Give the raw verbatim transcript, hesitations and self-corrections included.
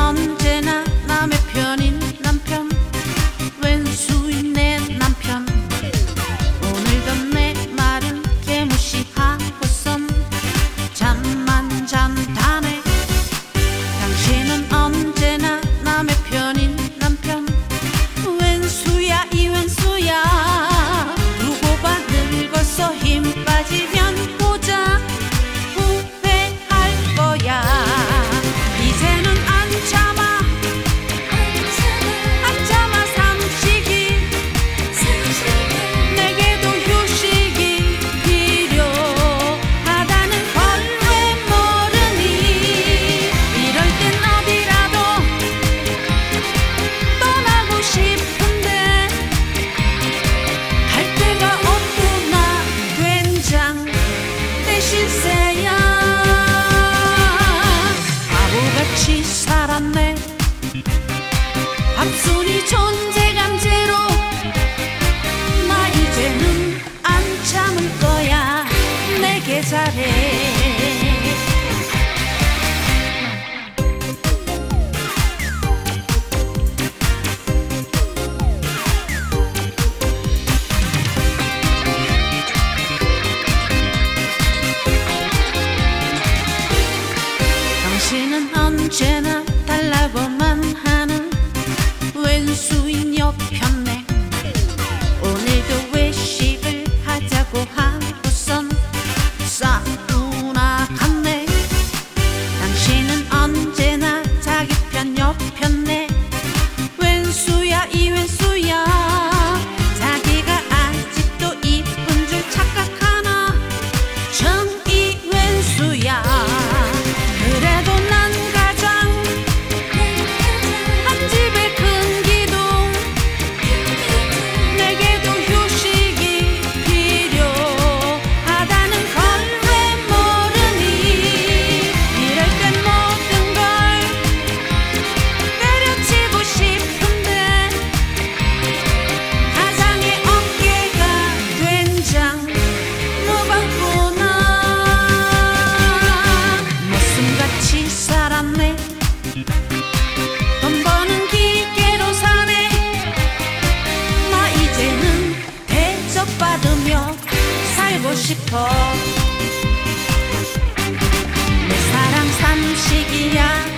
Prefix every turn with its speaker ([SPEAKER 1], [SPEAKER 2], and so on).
[SPEAKER 1] 언제나 남의 편인 남편, 왼수인 내 남편. 오늘도 내 말은 개무시하고선 잠만 잠다네. 당신은 언제나 남의 편인 남편, 왼수야 이왼수야. 두고 봐 늙어서 힘 빠지면 보자 후회할 거야. 이제는 안 참아 안 참아 삼식이. 내게도 휴식이 필요하다는 걸 왜 모르니. 이럴 땐 어디라도 떠나고 싶은데 갈 데가 없구나. 된장 대신 새야. 바보같이 살았네. 밥순이 존재감 제로. 나 이제는 안 참을 거야. 내게 잘해. 당신은 언제나 달라고만 하는 왼수인 옆편네. 오늘도 외식을 하자고 하고선 싸우나 갔네. 당신은 언제나 자기 편 옆편네. 왼수야 이왼수야. 자기가 아직도 이쁜 줄 착각하나. 정 이왼수야. 그래도 난 가장 한 집의 큰 기둥. 내게도 휴식이 필요하다는 걸 왜 모르니. 이럴 땐 모든 걸 때려치고 싶은데 가장의 어깨가 된장 무겁구나. 목숨같이 살았네. 돈 버는 기계로 사네. 나 이제는 대접받으며 살고 싶어. 내 사랑 삼식이야.